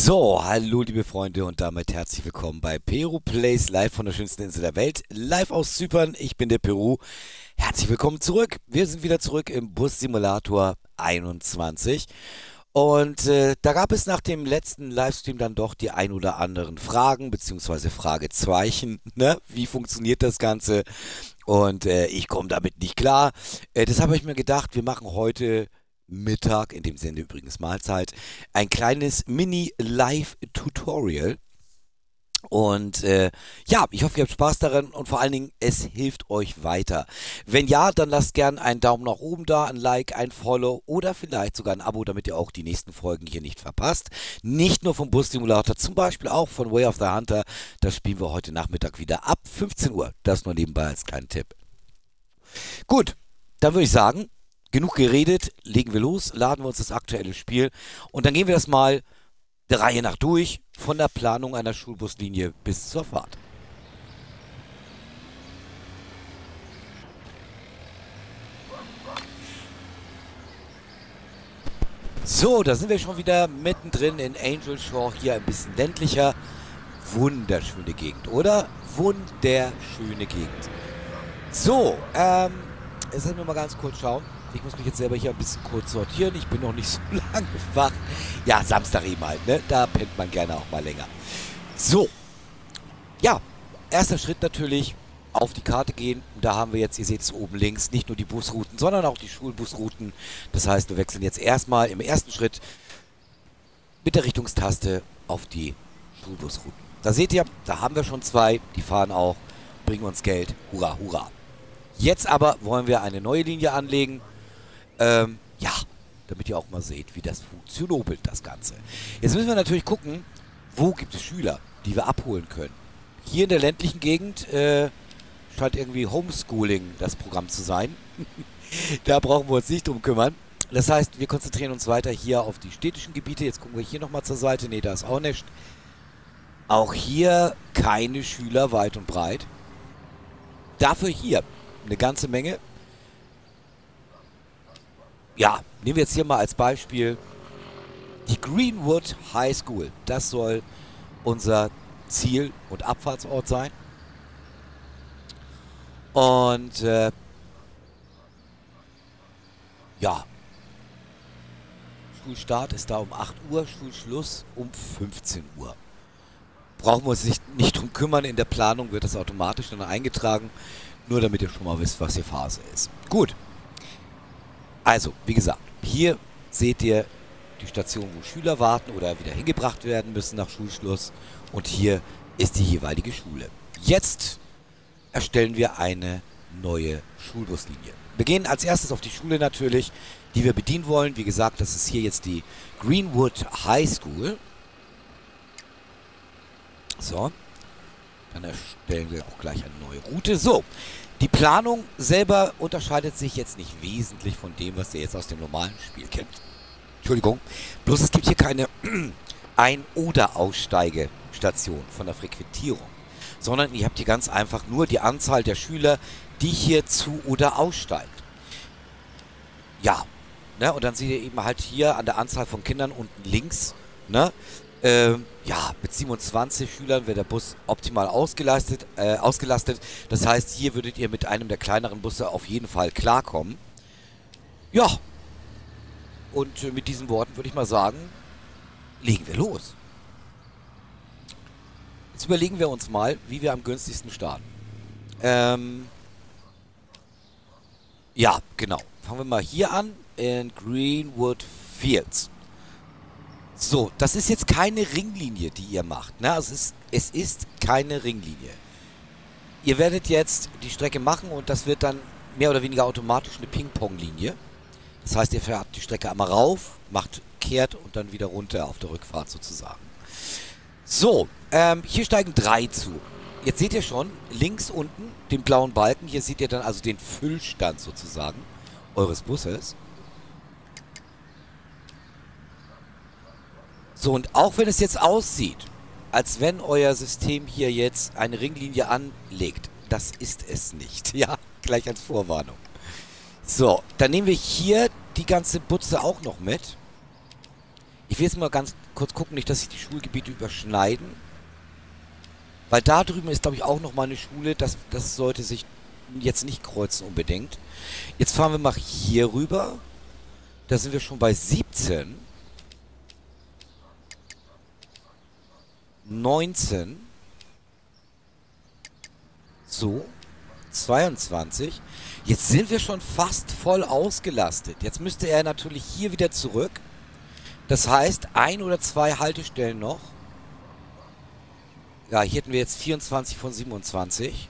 So, hallo liebe Freunde und damit herzlich willkommen bei Peru Plays live von der schönsten Insel der Welt, live aus Zypern. Ich bin der Peru. Herzlich willkommen zurück. Wir sind wieder zurück im Bus Simulator 21 und da gab es nach dem letzten Livestream dann doch die ein oder anderen Fragen beziehungsweise Fragezeichen, ne? Wie funktioniert das Ganze? Und ich komme damit nicht klar. Deshalb habe ich mir gedacht, wir machen heute Mittag, in dem Sinne übrigens Mahlzeit, ein kleines Mini-Live-Tutorial. Und ja, ich hoffe, ihr habt Spaß daran und vor allen Dingen, es hilft euch weiter. Wenn ja, dann lasst gern einen Daumen nach oben da, ein Like, ein Follow oder vielleicht sogar ein Abo, damit ihr auch die nächsten Folgen hier nicht verpasst. Nicht nur vom Bus Simulator, zum Beispiel auch von Way of the Hunter. Das spielen wir heute Nachmittag wieder ab 15 Uhr. Das nur nebenbei als kleinen Tipp. Gut, dann würde ich sagen, genug geredet, legen wir los, laden wir uns das aktuelle Spiel und dann gehen wir das mal der Reihe nach durch, von der Planung einer Schulbuslinie bis zur Fahrt. So, da sind wir schon wieder mittendrin in Angel Shore, hier ein bisschen ländlicher. Wunderschöne Gegend, oder? Wunderschöne Gegend. So, jetzt müssen wir mal ganz kurz schauen. Ich muss mich jetzt selber hier ein bisschen kurz sortieren. Ich bin noch nicht so lange wach. Ja, Samstag eben halt, ne? Da pennt man gerne auch mal länger. So. Ja, erster Schritt natürlich auf die Karte gehen. Da haben wir jetzt, ihr seht es oben links, nicht nur die Busrouten, sondern auch die Schulbusrouten. Das heißt, wir wechseln jetzt erstmal im ersten Schritt mit der Richtungstaste auf die Schulbusrouten. Da seht ihr, da haben wir schon zwei. Die fahren auch, bringen uns Geld. Hurra, hurra. Jetzt aber wollen wir eine neue Linie anlegen. Ja, damit ihr auch mal seht, wie das funktioniert, das Ganze. Jetzt müssen wir natürlich gucken, wo gibt es Schüler, die wir abholen können. Hier in der ländlichen Gegend scheint irgendwie Homeschooling das Programm zu sein. Da brauchen wir uns nicht drum kümmern. Das heißt, wir konzentrieren uns weiter hier auf die städtischen Gebiete. Jetzt gucken wir hier nochmal zur Seite. Ne, da ist auch nichts. Auch hier keine Schüler weit und breit. Dafür hier eine ganze Menge. Ja, nehmen wir jetzt hier mal als Beispiel die Greenwood High School. Das soll unser Ziel- und Abfahrtsort sein. Und ja, Schulstart ist da um 8 Uhr, Schulschluss um 15 Uhr. Brauchen wir uns nicht drum kümmern, in der Planung wird das automatisch dann eingetragen, nur damit ihr schon mal wisst, was hier Phase ist. Gut. Also, wie gesagt, hier seht ihr die Station, wo Schüler warten oder wieder hingebracht werden müssen nach Schulschluss. Und hier ist die jeweilige Schule. Jetzt erstellen wir eine neue Schulbuslinie. Wir gehen als erstes auf die Schule natürlich, die wir bedienen wollen. Wie gesagt, das ist hier jetzt die Greenwood High School. So, dann erstellen wir auch gleich eine neue Route. So, die Planung selber unterscheidet sich jetzt nicht wesentlich von dem, was ihr jetzt aus dem normalen Spiel kennt. Entschuldigung. Bloß es gibt hier keine Ein- oder Aussteigestation von der Frequentierung, sondern ihr habt hier ganz einfach nur die Anzahl der Schüler, die hier zu- oder aussteigt. Ja, ne, und dann seht ihr eben halt hier an der Anzahl von Kindern unten links, ne, ja, mit 27 Schülern wäre der Bus optimal ausgelastet. Das heißt, hier würdet ihr mit einem der kleineren Busse auf jeden Fall klarkommen. Ja, und mit diesen Worten würde ich mal sagen, legen wir los. Jetzt überlegen wir uns mal, wie wir am günstigsten starten. Ja, genau. Fangen wir mal hier an, in Greenwood Fields. So, das ist jetzt keine Ringlinie, die ihr macht. Ne? Also es ist keine Ringlinie. Ihr werdet jetzt die Strecke machen und das wird dann mehr oder weniger automatisch eine Ping-Pong-Linie. Das heißt, ihr fährt die Strecke einmal rauf, kehrt und dann wieder runter auf der Rückfahrt sozusagen. So, hier steigen 3 zu. Jetzt seht ihr schon, links unten den blauen Balken. Hier seht ihr dann also den Füllstand sozusagen eures Busses. So, und auch wenn es jetzt aussieht, als wenn euer System hier jetzt eine Ringlinie anlegt, das ist es nicht. Ja, gleich als Vorwarnung. So, dann nehmen wir hier die ganze Butze auch noch mit. Ich will jetzt mal ganz kurz gucken, nicht, dass sich die Schulgebiete überschneiden. Weil da drüben ist, glaube ich, auch nochmal eine Schule. Das sollte sich jetzt nicht kreuzen unbedingt. Jetzt fahren wir mal hier rüber. Da sind wir schon bei 17. 19. So. 22. Jetzt sind wir schon fast voll ausgelastet. Jetzt müsste er natürlich hier wieder zurück. Das heißt, 1 oder 2 Haltestellen noch. Ja, hier hätten wir jetzt 24 von 27.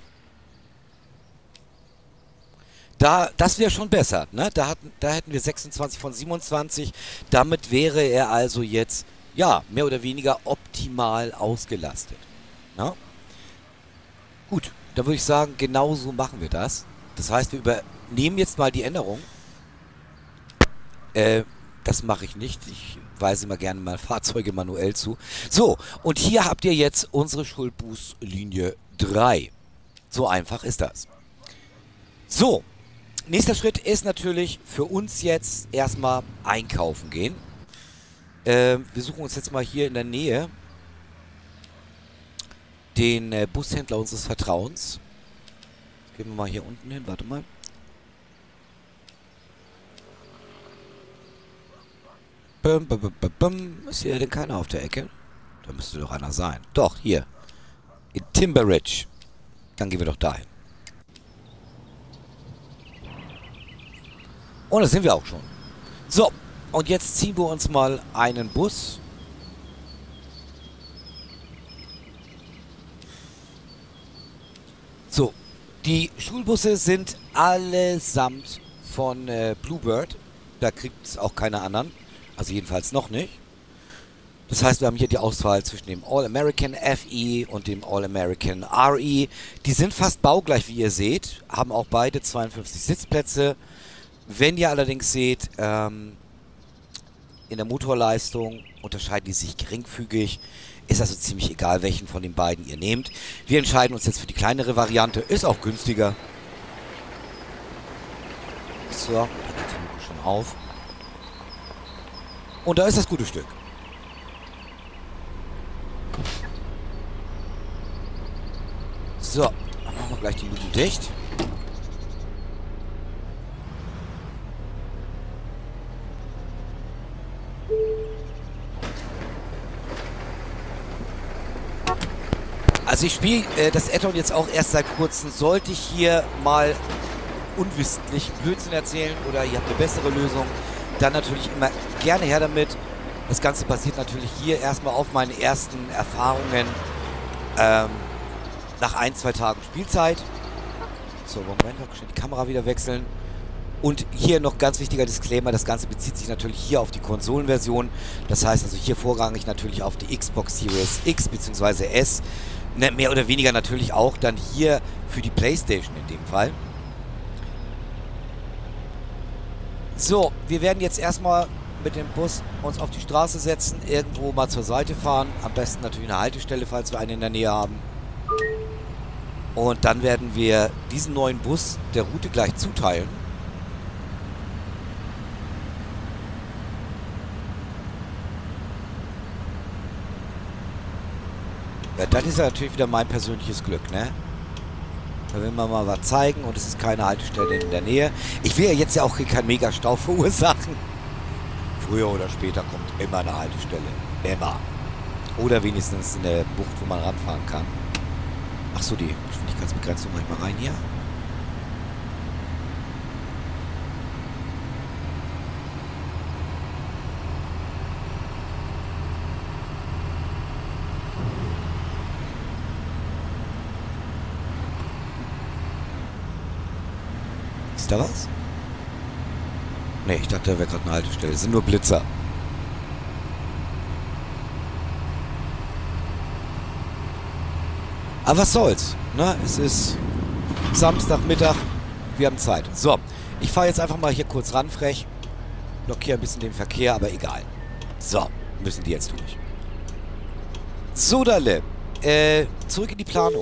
Das wäre schon besser, ne? Da hätten wir 26 von 27. Damit wäre er also jetzt, ja, mehr oder weniger optimal ausgelastet. Ne? Gut, dann würde ich sagen, genau so machen wir das. Das heißt, wir übernehmen jetzt mal die Änderung. Das mache ich nicht. Ich weise immer gerne mal Fahrzeuge manuell zu. So, und hier habt ihr jetzt unsere Schuldbußlinie 3. So einfach ist das. So, nächster Schritt ist natürlich für uns jetzt erstmal einkaufen gehen. Wir suchen uns jetzt mal hier in der Nähe den Bushändler unseres Vertrauens. Jetzt gehen wir mal hier unten hin, warte mal. Ist hier denn keiner auf der Ecke? Da müsste doch einer sein. Doch, hier. In Timberridge. Dann gehen wir doch dahin. Und da sind wir auch schon. So, und jetzt ziehen wir uns mal einen Bus. So, die Schulbusse sind allesamt von Bluebird. Da kriegt es auch keine anderen. Also jedenfalls noch nicht. Das heißt, wir haben hier die Auswahl zwischen dem All-American FE und dem All-American RE. Die sind fast baugleich, wie ihr seht. Haben auch beide 52 Sitzplätze. Wenn ihr allerdings seht, in der Motorleistung unterscheiden die sich geringfügig. Ist also ziemlich egal, welchen von den beiden ihr nehmt. Wir entscheiden uns jetzt für die kleinere Variante. Ist auch günstiger. So, da geht die Luke schon auf. Und da ist das gute Stück. So, dann machen wir gleich die Luken dicht. Also ich spiele das Add-on jetzt auch erst seit kurzem. Sollte ich hier mal unwissentlich Blödsinn erzählen oder ihr habt eine bessere Lösung, dann natürlich immer gerne her damit. Das Ganze basiert natürlich hier erstmal auf meinen ersten Erfahrungen nach 1-2 Tagen Spielzeit. So, Moment, noch schnell die Kamera wieder wechseln. Und hier noch ganz wichtiger Disclaimer, das Ganze bezieht sich natürlich hier auf die Konsolenversion. Das heißt also hier vorrangig natürlich auf die Xbox Series X bzw. S. Ne, mehr oder weniger natürlich auch dann hier für die PlayStation in dem Fall. So, wir werden jetzt erstmal mit dem Bus uns auf die Straße setzen, irgendwo mal zur Seite fahren. Am besten natürlich eine Haltestelle, falls wir eine in der Nähe haben. Und dann werden wir diesen neuen Bus der Route gleich zuteilen. Ja, das ist ja natürlich wieder mein persönliches Glück, ne? Da will man mal was zeigen und es ist keine Haltestelle in der Nähe. Ich will ja jetzt ja auch hier keinen Megastau verursachen. Früher oder später kommt immer eine Haltestelle. Immer. Oder wenigstens in der Bucht, wo man ranfahren kann. Achso, die Geschwindigkeitsbegrenzung mache ich mal rein hier. Ist da was? Ne, ich dachte, da wäre gerade eine Haltestelle. Das sind nur Blitzer. Aber was soll's, ne? Es ist Samstagmittag, wir haben Zeit. So, ich fahre jetzt einfach mal hier kurz ran, frech. Blockiere ein bisschen den Verkehr, aber egal. So, müssen die jetzt durch. So, Dalle. Zurück in die Planung.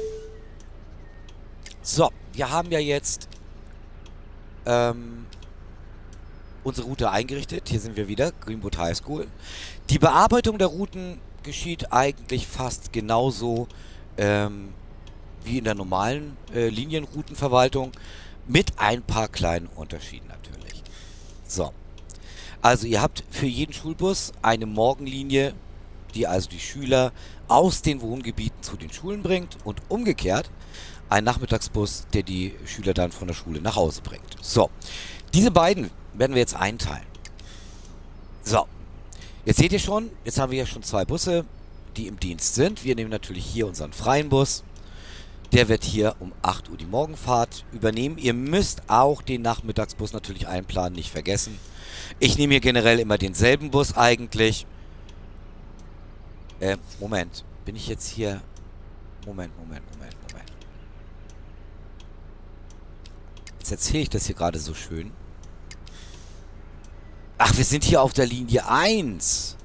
So, wir haben ja jetzt unsere Route eingerichtet. Hier sind wir wieder, Greenwood High School. Die Bearbeitung der Routen geschieht eigentlich fast genauso wie in der normalen Linienroutenverwaltung, mit ein paar kleinen Unterschieden natürlich. So, also ihr habt für jeden Schulbus eine Morgenlinie, die also die Schüler aus den Wohngebieten zu den Schulen bringt, und umgekehrt ein Nachmittagsbus, der die Schüler dann von der Schule nach Hause bringt. So, diese beiden werden wir jetzt einteilen. So, jetzt seht ihr schon, jetzt haben wir ja schon 2 Busse, die im Dienst sind. Wir nehmen natürlich hier unseren freien Bus. Der wird hier um 8 Uhr die Morgenfahrt übernehmen. Ihr müsst auch den Nachmittagsbus natürlich einplanen, nicht vergessen. Ich nehme hier generell immer denselben Bus eigentlich. Moment. Bin ich jetzt hier... Moment. Jetzt erzähle ich das hier gerade so schön. Ach, wir sind hier auf der Linie 1.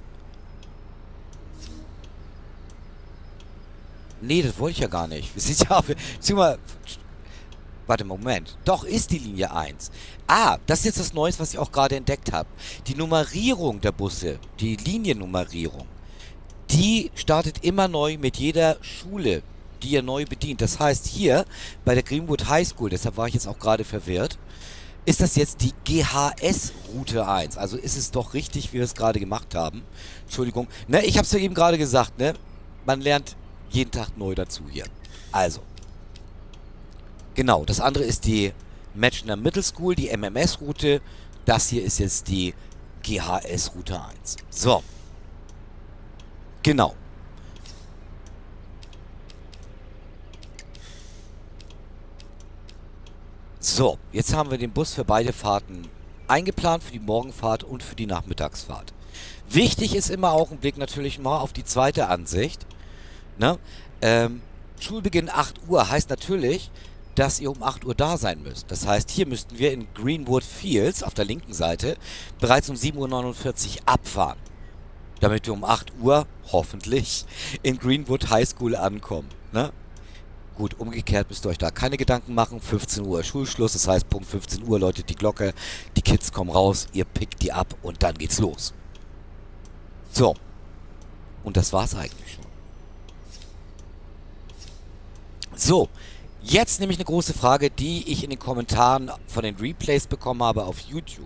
Nee, das wollte ich ja gar nicht. Wir sind ja auf... Warte, Moment. Doch, ist die Linie 1. Ah, das ist jetzt das Neues, was ich auch gerade entdeckt habe. Die Nummerierung der Busse, die Liniennummerierung, die startet immer neu mit jeder Schule, die ihr neu bedient. Das heißt, hier bei der Greenwood High School, deshalb war ich jetzt auch gerade verwirrt, ist das jetzt die GHS-Route 1. Also ist es doch richtig, wie wir es gerade gemacht haben. Entschuldigung. Ne, ich habe es ja eben gerade gesagt, ne? Man lernt jeden Tag neu dazu hier. Also. Genau, das andere ist die Matchner Middle School, die MMS-Route. Das hier ist jetzt die GHS-Route 1. So. Genau. So, jetzt haben wir den Bus für beide Fahrten eingeplant, für die Morgenfahrt und für die Nachmittagsfahrt. Wichtig ist immer auch ein Blick natürlich mal auf die zweite Ansicht. Ne? Schulbeginn 8 Uhr heißt natürlich, dass ihr um 8 Uhr da sein müsst. Das heißt, hier müssten wir in Greenwood Fields auf der linken Seite bereits um 7:49 Uhr abfahren, damit wir um 8 Uhr hoffentlich in Greenwood High School ankommen. Ne? Gut, umgekehrt müsst ihr euch da keine Gedanken machen. 15 Uhr Schulschluss, das heißt Punkt 15 Uhr läutet die Glocke, die Kids kommen raus, ihr pickt die ab und dann geht's los. So, und das war's eigentlich schon. So, jetzt nämlich eine große Frage, die ich in den Kommentaren von den Replays bekommen habe auf YouTube.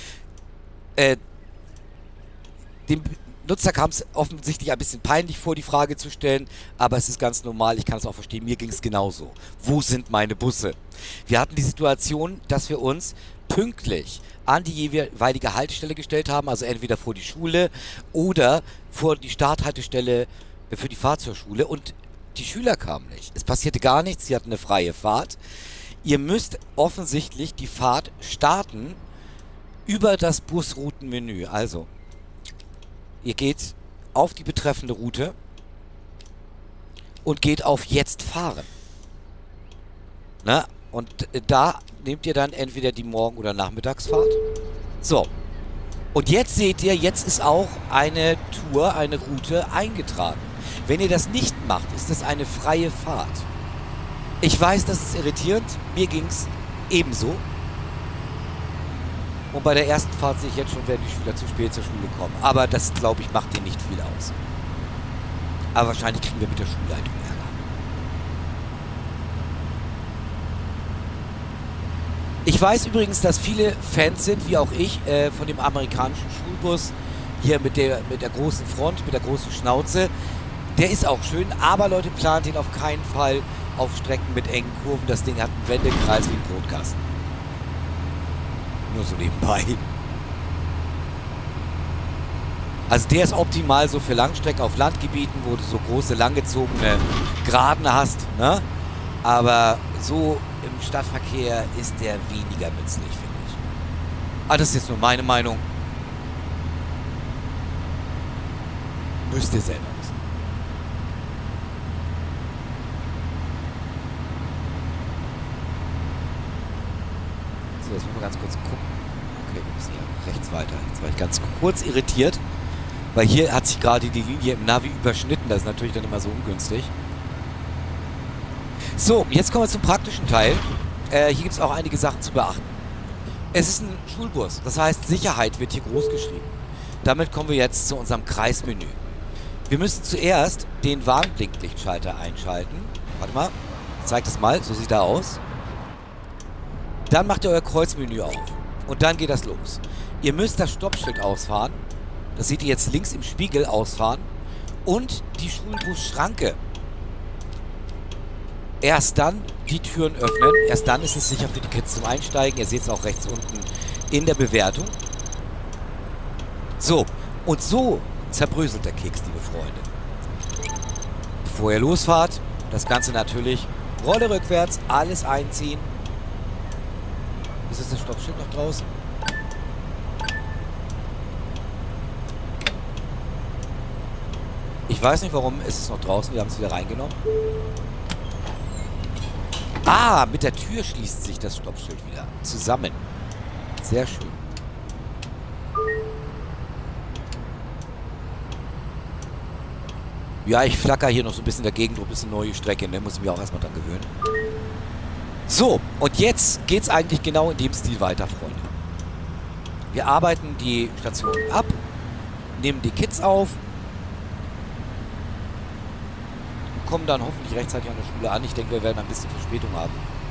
Dem Nutzer kam es offensichtlich ein bisschen peinlich vor, die Frage zu stellen, aber es ist ganz normal, ich kann es auch verstehen, mir ging es genauso. Wo sind meine Busse? Wir hatten die Situation, dass wir uns pünktlich an die jeweilige Haltestelle gestellt haben, also entweder vor die Schule oder vor die Starthaltestelle für die Fahrt zur Schule, und die Schüler kamen nicht. Es passierte gar nichts, sie hatten eine freie Fahrt. Ihr müsst offensichtlich die Fahrt starten über das Busroutenmenü. Also, ihr geht auf die betreffende Route und geht auf Jetzt fahren. Na, und da nehmt ihr dann entweder die Morgen- oder Nachmittagsfahrt. So. Und jetzt seht ihr, jetzt ist auch eine Tour, eine Route eingetragen. Wenn ihr das nicht macht, ist das eine freie Fahrt. Ich weiß, das ist irritierend. Mir ging es ebenso. Und bei der ersten Fahrt sehe ich jetzt schon, werden die Schüler zu spät zur Schule kommen. Aber das, glaube ich, macht denen nicht viel aus. Aber wahrscheinlich kriegen wir mit der Schulleitung Ärger. Ich weiß übrigens, dass viele Fans sind, wie auch ich, von dem amerikanischen Schulbus. Hier mit der großen Front, mit der großen Schnauze. Der ist auch schön, aber Leute, plant ihn auf keinen Fall auf Strecken mit engen Kurven. Das Ding hat einen Wendekreis wie ein Brotkasten. Nur so nebenbei. Also der ist optimal so für Langstrecken auf Landgebieten, wo du so große, langgezogene Geraden hast, ne? Aber so im Stadtverkehr ist der weniger nützlich, finde ich. Aber das ist jetzt nur meine Meinung. Müsst ihr selber wissen. So, jetzt müssen wir ganz kurz gucken. Okay, wir müssen hier rechts weiter. Jetzt war ich ganz kurz irritiert, weil hier hat sich gerade die Linie im Navi überschnitten. Das ist natürlich dann immer so ungünstig. So, jetzt kommen wir zum praktischen Teil. Hier gibt es auch einige Sachen zu beachten. Es ist ein Schulbus, das heißt Sicherheit wird hier groß geschrieben. Damit kommen wir jetzt zu unserem Kreismenü. Wir müssen zuerst den Warnblinklichtschalter einschalten. Warte mal, ich zeige das mal, so sieht er aus. Dann macht ihr euer Kreuzmenü auf und dann geht das los. Ihr müsst das Stoppschild ausfahren, das seht ihr jetzt links im Spiegel ausfahren und die Schulbusschranke. Erst dann die Türen öffnen, erst dann ist es sicher für die Kids zum Einsteigen. Ihr seht es auch rechts unten in der Bewertung. So, und so zerbröselt der Keks, liebe Freunde. Bevor ihr losfahrt, das Ganze natürlich Rolle rückwärts, alles einziehen. Ist das Stoppschild noch draußen? Ich weiß nicht, warum ist es noch draußen. Wir haben es wieder reingenommen. Ah, mit der Tür schließt sich das Stoppschild wieder zusammen. Sehr schön. Ja, ich flacker hier noch so ein bisschen dagegen, ein bisschen neue Strecke, ne? Muss ich mich auch erstmal dran gewöhnen. So, und jetzt geht's eigentlich genau in dem Stil weiter, Freunde. Wir arbeiten die Stationen ab, nehmen die Kids auf, kommen dann hoffentlich rechtzeitig an der Schule an. Ich denke, wir werden ein bisschen Verspätung haben.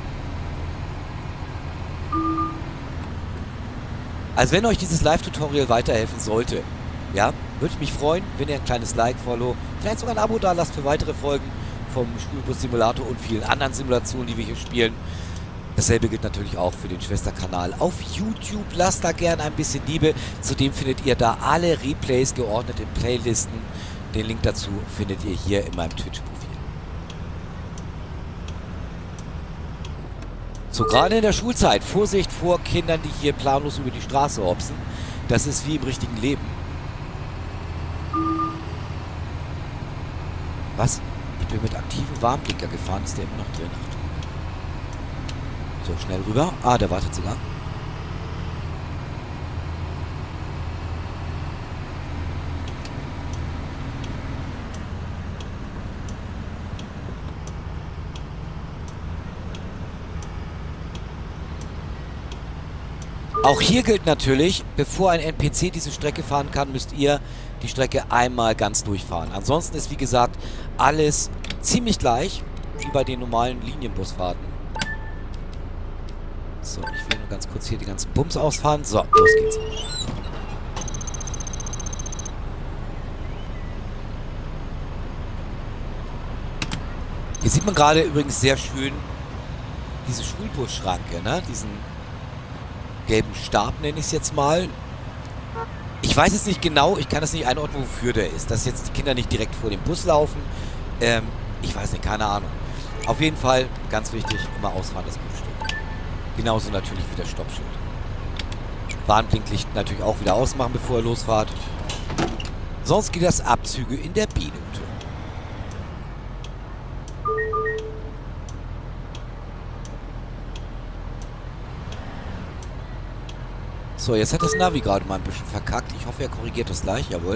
Also wenn euch dieses Live-Tutorial weiterhelfen sollte, ja, würde ich mich freuen, wenn ihr ein kleines Like, Follow, vielleicht sogar ein Abo da lasst für weitere Folgen vom Schulbus-Simulator und vielen anderen Simulationen, die wir hier spielen. Dasselbe gilt natürlich auch für den Schwesterkanal auf YouTube. Lasst da gerne ein bisschen Liebe. Zudem findet ihr da alle Replays geordnet in Playlisten. Den Link dazu findet ihr hier in meinem Twitch-Profil. So, gerade in der Schulzeit, Vorsicht vor Kindern, die hier planlos über die Straße hopsen. Das ist wie im richtigen Leben. Was? Ich bin mit aktivem Warnblinker gefahren. Ist der immer noch drin? Achtung. So, schnell rüber. Ah, der wartet sogar. Auch hier gilt natürlich, bevor ein NPC diese Strecke fahren kann, müsst ihr die Strecke einmal ganz durchfahren. Ansonsten ist, wie gesagt, alles ziemlich gleich, wie bei den normalen Linienbusfahrten. So, ich will nur ganz kurz hier die ganzen Bums ausfahren. So, los geht's. Hier sieht man gerade übrigens sehr schön diese Schulbusschranke, ne? Diesen gelben Stab nenne ich es jetzt mal. Ich weiß jetzt nicht genau, ich kann das nicht einordnen, wofür der ist. Dass jetzt die Kinder nicht direkt vor dem Bus laufen. Ich weiß nicht, keine Ahnung. Auf jeden Fall, ganz wichtig, immer ausfahren das gute Stück. Genauso natürlich wie das Stoppschild. Warnblinklicht natürlich auch wieder ausmachen, bevor ihr losfahrt. Sonst geht das Abzüge in der Minute. So, jetzt hat das Navi gerade mal ein bisschen verkackt. Ich hoffe, er korrigiert das gleich, jawohl.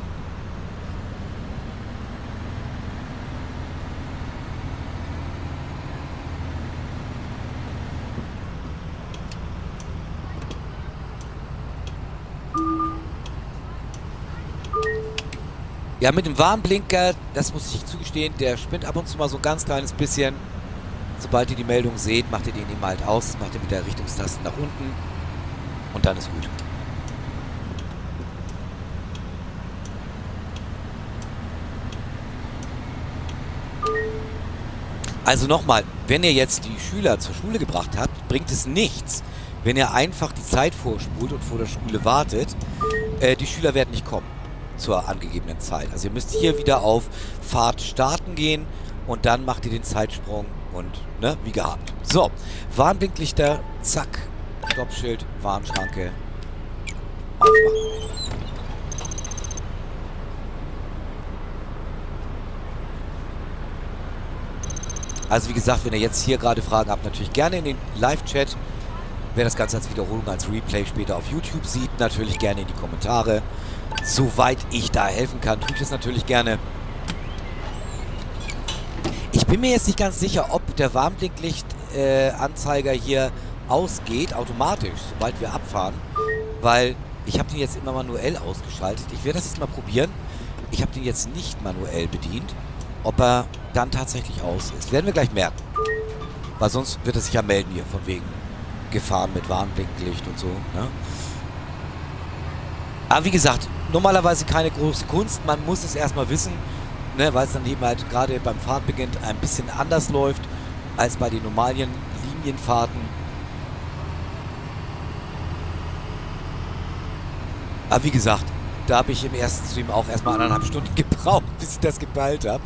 Ja, mit dem Warnblinker, das muss ich zugestehen, der spinnt ab und zu mal so ein ganz kleines bisschen. Sobald ihr die Meldung seht, macht ihr den eben halt aus. Das macht ihr mit der Richtungstaste nach unten. Und dann ist gut. Also nochmal, wenn ihr jetzt die Schüler zur Schule gebracht habt, bringt es nichts, wenn ihr einfach die Zeit vorspult und vor der Schule wartet. Die Schüler werden nicht kommen zur angegebenen Zeit. Also ihr müsst hier wieder auf Fahrt starten gehen und dann macht ihr den Zeitsprung und, ne, wie gehabt. So, Warnblinklichter, zack. Stoppschild, Warnschranke, aufmachen. Also wie gesagt, wenn ihr jetzt hier gerade Fragen habt, natürlich gerne in den Live-Chat. Wer das Ganze als Wiederholung, als Replay später auf YouTube sieht, natürlich gerne in die Kommentare. Soweit ich da helfen kann, tue ich das natürlich gerne. Ich bin mir jetzt nicht ganz sicher, ob der Warnblinklicht-Anzeiger hier ausgeht, automatisch, sobald wir abfahren. Weil ich habe den jetzt immer manuell ausgeschaltet. Ich werde das jetzt mal probieren. Ich habe den jetzt nicht manuell bedient. Ob er dann tatsächlich aus ist. Werden wir gleich merken. Weil sonst wird er sich ja melden hier, von wegen Gefahren mit Warnblinklicht und so. Ne? Aber wie gesagt, normalerweise keine große Kunst. Man muss es erstmal wissen, ne, weil es dann eben halt gerade beim Fahrtbeginn ein bisschen anders läuft als bei den normalen Linienfahrten. Aber wie gesagt, da habe ich im ersten Stream auch erstmal 1,5 Stunden gebraucht, bis ich das gepeilt habe.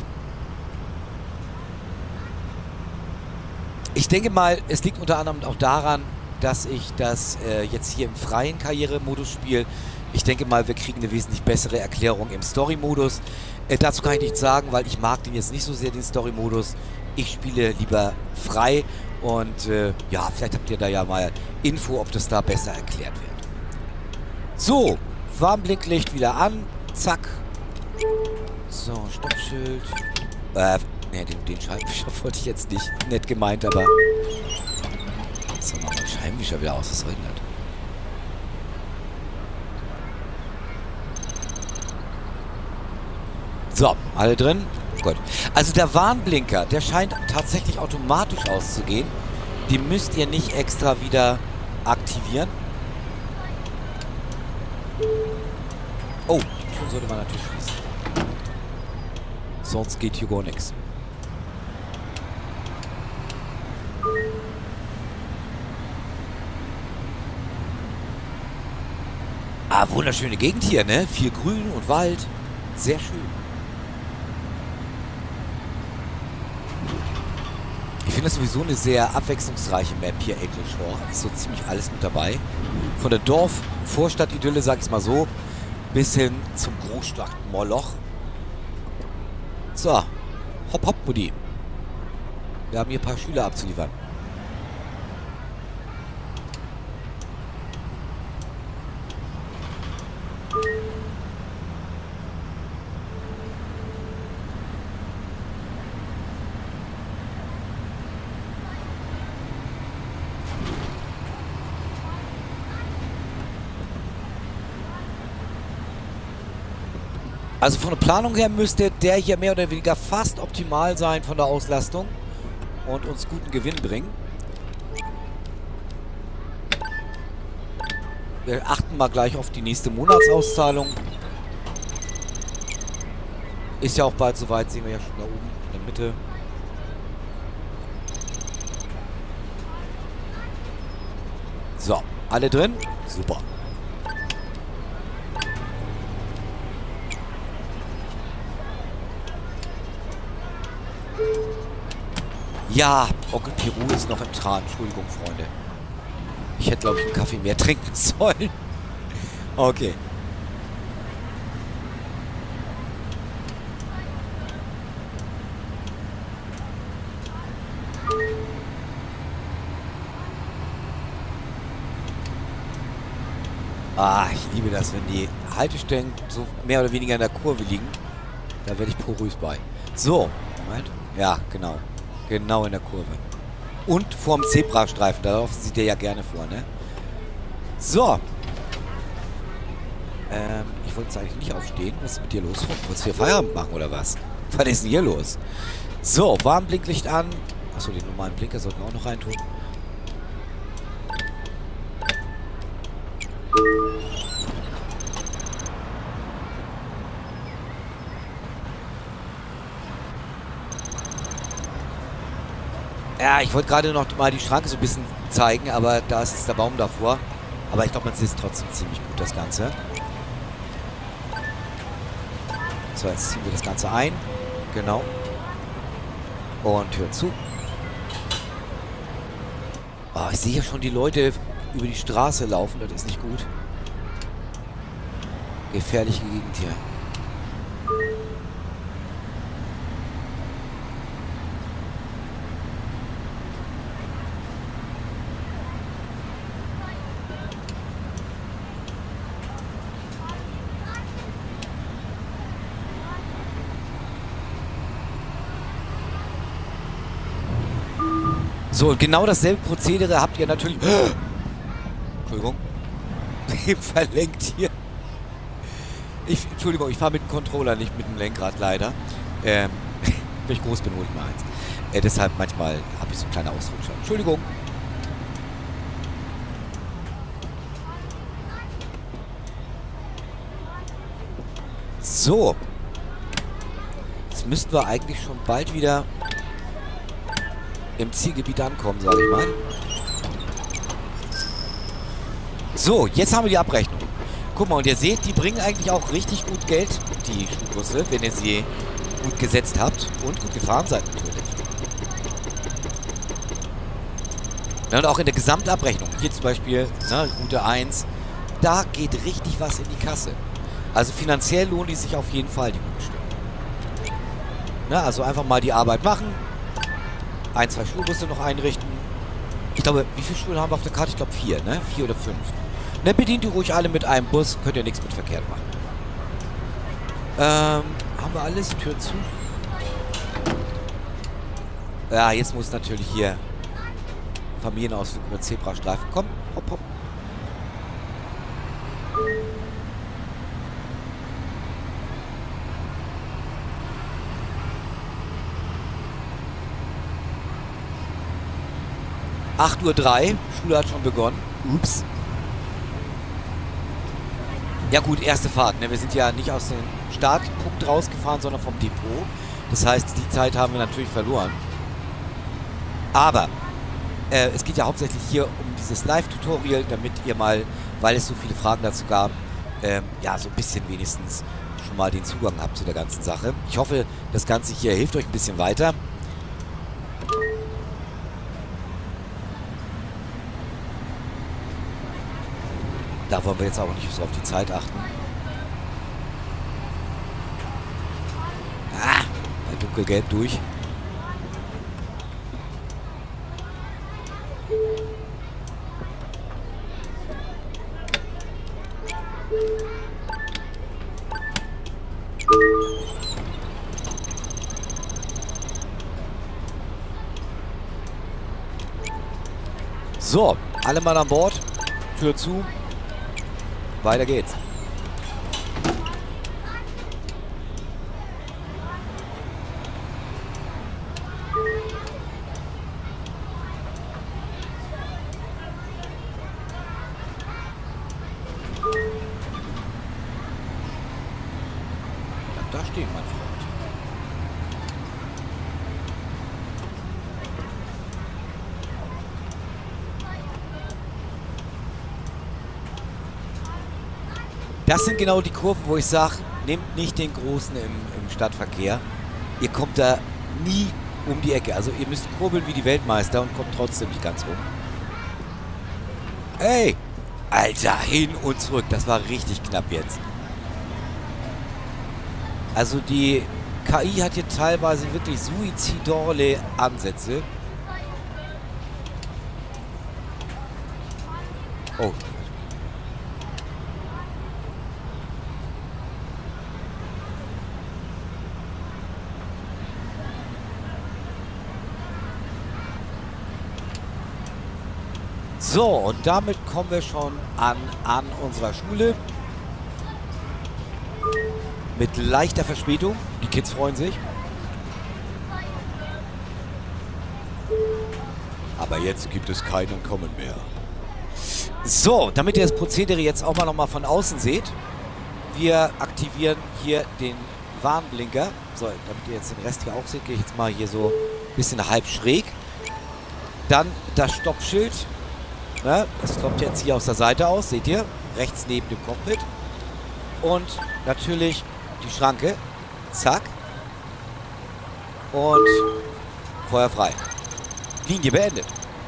Ich denke mal, es liegt unter anderem auch daran, dass ich das jetzt hier im freien Karrieremodus spiele. Ich denke mal, wir kriegen eine wesentlich bessere Erklärung im Story-Modus. Dazu kann ich nichts sagen, weil ich mag den jetzt nicht so sehr, den Story-Modus. Ich spiele lieber frei und ja, vielleicht habt ihr da ja mal Info, ob das da besser erklärt wird. So, Warnblinklicht wieder an. Zack. So, Stoppschild. Ne, den Scheibenwischer wollte ich jetzt nicht. Nett gemeint, aber... So, machen wir den Scheibenwischer wieder aus. Was soll denn das? So, alle drin? Gut. Also der Warnblinker, der scheint tatsächlich automatisch auszugehen. Den müsst ihr nicht extra wieder aktivieren. Oh, die Tür sollte man natürlich schließen. Sonst geht hier gar nichts. Ah, wunderschöne Gegend hier, ne? Viel Grün und Wald. Sehr schön. Ich finde das sowieso eine sehr abwechslungsreiche Map hier, Angel Shore. Ist so ziemlich alles mit dabei. Von der Dorf-Vorstadt-Idylle, sag ich mal so, bis hin zum Großstadt Moloch. So. Hopp, hopp, Mutti. Wir haben hier ein paar Schüler abzuliefern. Also von der Planung her müsste der hier mehr oder weniger fast optimal sein von der Auslastung und uns guten Gewinn bringen. Wir achten mal gleich auf die nächste Monatsauszahlung. Ist ja auch bald soweit, sehen wir ja schon da oben in der Mitte. So, alle drin? Super. Ja, Onkel Piru ist noch im Tran. Entschuldigung, Freunde. Ich hätte, glaube ich, einen Kaffee mehr trinken sollen. Okay. Ah, ich liebe das, wenn die Haltestellen so mehr oder weniger in der Kurve liegen. Da werde ich porös bei. So, Moment. Ja, genau. Genau in der Kurve. Und vorm Zebrastreifen. Darauf sieht er ja gerne vor, ne? So. Ich wollte jetzt eigentlich nicht aufstehen. Was ist mit dir los? Wolltest du hier Feierabend machen, oder was? Was ist denn hier los? So, Warnblinklicht an. Achso, den normalen Blinker sollten wir auch noch reintun. Ja, ich wollte gerade noch mal die Schranke so ein bisschen zeigen, aber da ist jetzt der Baum davor. Aber ich glaube, man sieht es trotzdem ziemlich gut, das Ganze. So, jetzt ziehen wir das Ganze ein. Genau. Und Tür zu. Oh, ich sehe ja schon die Leute über die Straße laufen. Das ist nicht gut. Gefährliche Gegend hier. So, und genau dasselbe Prozedere habt ihr natürlich... Entschuldigung. Verlenkt hier. Entschuldigung, ich fahre mit dem Controller, nicht mit dem Lenkrad, leider. Wenn ich groß bin, hole ich mal eins. Deshalb manchmal habe ich so kleine Ausrutscher. Entschuldigung. So. Jetzt müssten wir eigentlich schon bald wieder im Zielgebiet ankommen, sage ich mal. So, jetzt haben wir die Abrechnung. Guck mal, und ihr seht, die bringen eigentlich auch richtig gut Geld, die Schulbusse, wenn ihr sie gut gesetzt habt und gut gefahren seid natürlich. Ja, und auch in der Gesamtabrechnung, hier zum Beispiel, ne, Route 1, da geht richtig was in die Kasse. Also finanziell lohnt die sich auf jeden Fall, die guten Stücke. Ne, also einfach mal die Arbeit machen, 1, 2 Schulbusse noch einrichten. Ich glaube, wie viele Schulen haben wir auf der Karte? Ich glaube 4, ne? 4 oder 5. Ne, bedient die ruhig alle mit einem Bus, könnt ihr nichts mit verkehrt machen. Haben wir alles? Tür zu? Ja, jetzt muss natürlich hier Familienausflug mit Zebrastreifen. Komm, hopp, hopp. (8:03 Uhr), Schule hat schon begonnen. Ups. Ja gut, erste Fahrt. Ne? Wir sind ja nicht aus dem Startpunkt rausgefahren, sondern vom Depot. Das heißt, die Zeit haben wir natürlich verloren. Aber es geht ja hauptsächlich hier um dieses Live-Tutorial, damit ihr mal, weil es so viele Fragen dazu gab, ja, so ein bisschen wenigstens schon mal den Zugang habt zu der ganzen Sache. Ich hoffe, das Ganze hier hilft euch ein bisschen weiter. Da wollen wir jetzt aber nicht so auf die Zeit achten. Ah, bei dunkelgelb durch. So, alle Mann an Bord. Tür zu. Weiter geht's. Da stehen, mein Freund. Das sind genau die Kurven, wo ich sage, nehmt nicht den Großen im Stadtverkehr. Ihr kommt da nie um die Ecke. Also ihr müsst kurbeln wie die Weltmeister und kommt trotzdem nicht ganz rum. Ey! Alter, hin und zurück. Das war richtig knapp jetzt. Also die KI hat hier teilweise wirklich suizidale Ansätze. Oh. So, und damit kommen wir schon an unserer Schule. Mit leichter Verspätung. Die Kids freuen sich. Aber jetzt gibt es kein Entkommen mehr. So, damit ihr das Prozedere jetzt auch mal noch mal von außen seht. Wir aktivieren hier den Warnblinker. So, damit ihr jetzt den Rest hier auch seht, gehe ich jetzt mal hier so ein bisschen halb schräg. Dann das Stoppschild. Ja, das kommt jetzt hier aus der Seite aus, seht ihr? Rechts neben dem Cockpit. Und natürlich die Schranke. Zack. Und Feuer frei. Linie beendet.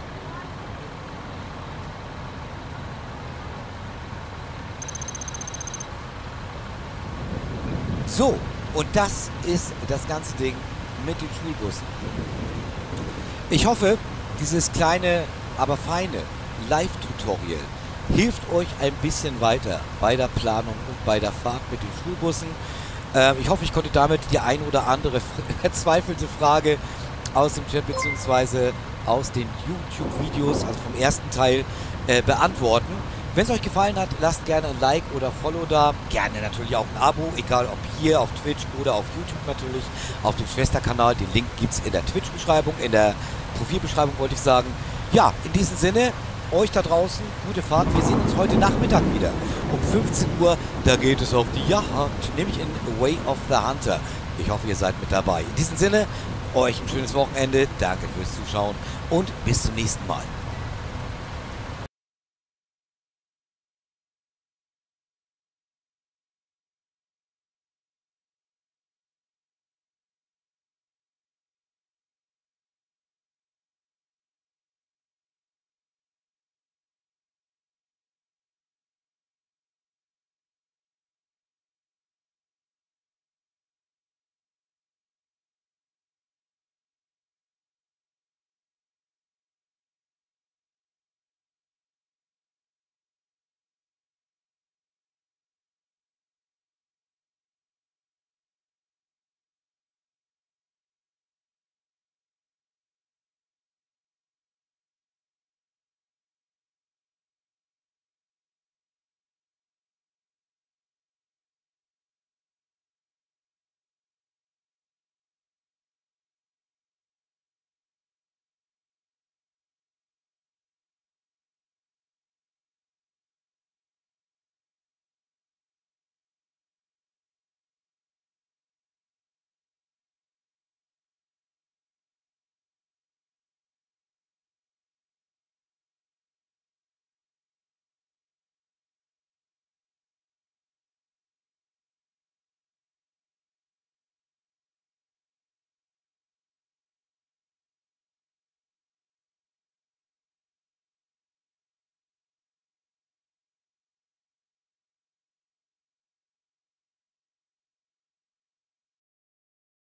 So, und das ist das ganze Ding mit den Schulbussen. Ich hoffe, dieses kleine, aber feine Live-Tutorial hilft euch ein bisschen weiter bei der Planung und bei der Fahrt mit den Schulbussen. Ich hoffe, ich konnte damit die ein oder andere verzweifelte Frage aus dem Chat bzw. aus den YouTube-Videos, also vom ersten Teil, beantworten. Wenn es euch gefallen hat, lasst gerne ein Like oder Follow da. Gerne natürlich auch ein Abo, egal ob hier auf Twitch oder auf YouTube natürlich. Auf dem Schwesterkanal, den Link gibt es in der Twitch-Beschreibung, in der Profilbeschreibung wollte ich sagen. Ja, in diesem Sinne, euch da draußen, gute Fahrt. Wir sehen uns heute Nachmittag wieder. Um 15 Uhr, da geht es auf die Jagd, nämlich in Way of the Hunter. Ich hoffe, ihr seid mit dabei. In diesem Sinne, euch ein schönes Wochenende. Danke fürs Zuschauen und bis zum nächsten Mal.